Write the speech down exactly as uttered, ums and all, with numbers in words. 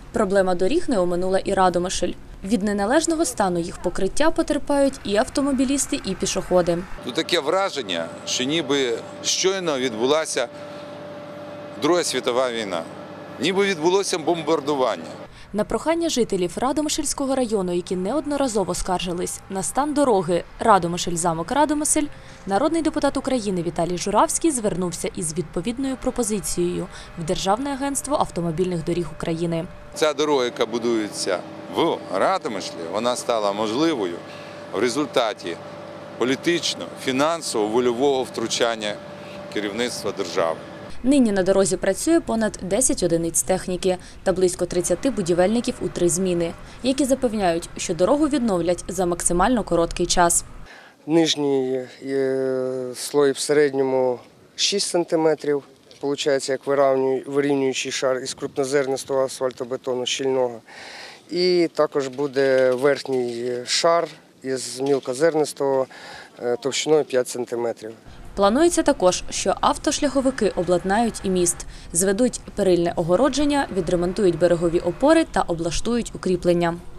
Проблема доріг не оминула і Радомишль. Від неналежного стану їх покриття потерпають і автомобілісти, і пішоходи. Тут таке враження, що ніби щойно відбулася Друга світова війна, ніби відбулося бомбардування. На прохання жителів Радомишльського району, які неодноразово скаржились на стан дороги Радомишль-Замок Радомишль, народний депутат України Віталій Журавський звернувся із відповідною пропозицією в Державне агентство автомобільних доріг України. Ця дорога, яка будується в Радомишлі, вона стала можливою в результаті політичного, фінансового, вольового втручання керівництва держави. Нині на дорозі працює понад десять одиниць техніки та близько тридцяти будівельників у три зміни, які запевняють, що дорогу відновлять за максимально короткий час. Нижній слой в середньому шість сантиметрів, виходить, як вирівнюючий шар із крупнозернистого асфальтобетону щільного. І також буде верхній шар із мілкозернистого товщиною п'ять сантиметрів. Планується також, що автошляховики обладнають і міст, зведуть перильне огородження, відремонтують берегові опори та облаштують укріплення.